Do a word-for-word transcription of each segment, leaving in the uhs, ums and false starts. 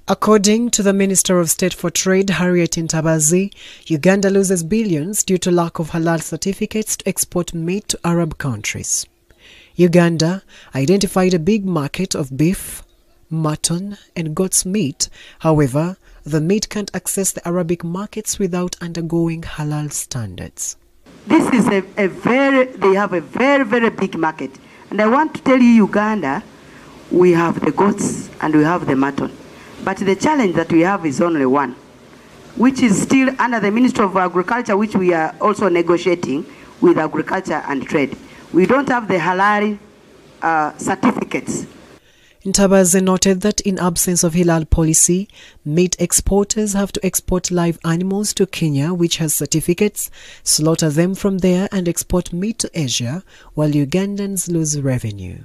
According to the Minister of State for Trade, Harriet Ntabazi, Uganda loses billions due to lack of halal certificates to export meat to Arab countries. Uganda identified a big market of beef, mutton and goat's meat. However, the meat can't access the Arabic markets without undergoing halal standards. This is a, a very, they have a very, very big market. And I want to tell you, Uganda, we have the goats and we have the mutton. But the challenge that we have is only one, which is still under the Ministry of Agriculture, which we are also negotiating with Agriculture and Trade. We don't have the halal uh, certificates. Ntabazi noted that in absence of halal policy, meat exporters have to export live animals to Kenya, which has certificates, slaughter them from there and export meat to Asia, while Ugandans lose revenue.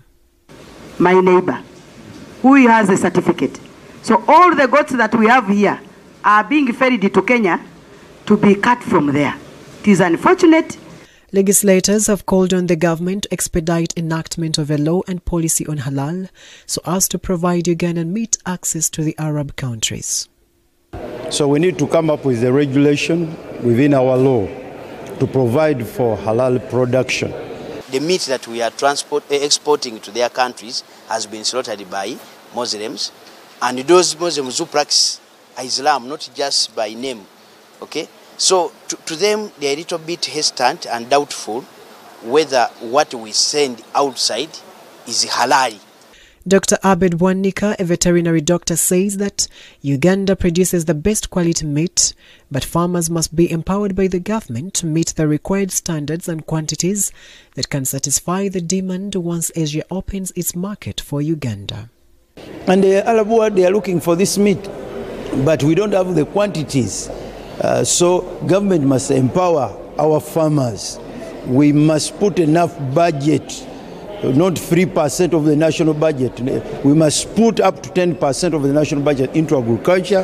My neighbor, who has a certificate. So all the goats that we have here are being ferried to Kenya to be cut from there. It is unfortunate. Legislators have called on the government to expedite enactment of a law and policy on halal so as to provide Ugandan meat access to the Arab countries. So we need to come up with a regulation within our law to provide for halal production. The meat that we are transport, exporting to their countries has been slaughtered by Muslims, and those Muslims who practice Islam, not just by name, okay? So to, to them, they are a little bit hesitant and doubtful whether what we send outside is halal. Doctor Abed Wanika, a veterinary doctor, says that Uganda produces the best quality meat, but farmers must be empowered by the government to meet the required standards and quantities that can satisfy the demand once Asia opens its market for Uganda. And the Arab world, they are looking for this meat, but we don't have the quantities. Uh, so government must empower our farmers. We must put enough budget, not three percent of the national budget. We must put up to ten percent of the national budget into agriculture.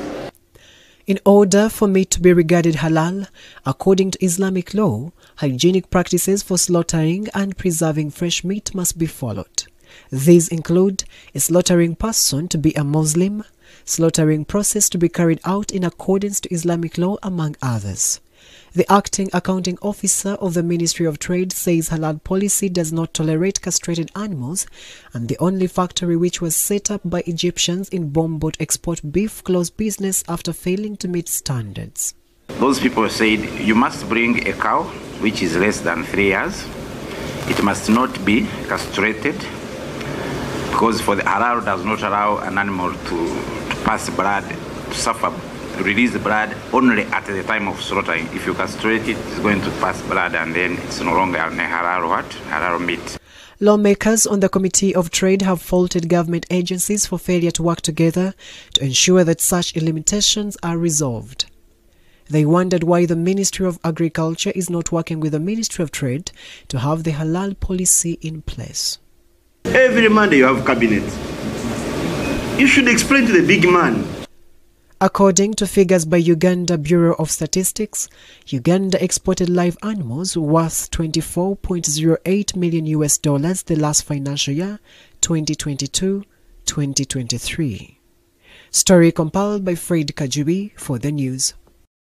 In order for meat to be regarded halal, according to Islamic law, hygienic practices for slaughtering and preserving fresh meat must be followed. These include a slaughtering person to be a Muslim, slaughtering process to be carried out in accordance to Islamic law, among others. The acting accounting officer of the Ministry of Trade says halal policy does not tolerate castrated animals, and the only factory which was set up by Egyptians in Bombo to export beef closed business after failing to meet standards. Those people said you must bring a cow which is less than three years. It must not be castrated, because for the halal does not allow an animal to, to pass blood, to suffer, release the blood only at the time of slaughtering. If you castrate it, it's going to pass blood and then it's no longer a halal what? Halal meat. Lawmakers on the Committee of Trade have faulted government agencies for failure to work together to ensure that such limitations are resolved. They wondered why the Ministry of Agriculture is not working with the Ministry of Trade to have the halal policy in place. Every Monday you have cabinet. You should explain to the big man. According to figures by Uganda Bureau of Statistics, Uganda exported live animals worth twenty-four point zero eight million U S dollars the last financial year, twenty twenty-two twenty twenty-three. Story compiled by Fred Kajubi for the news.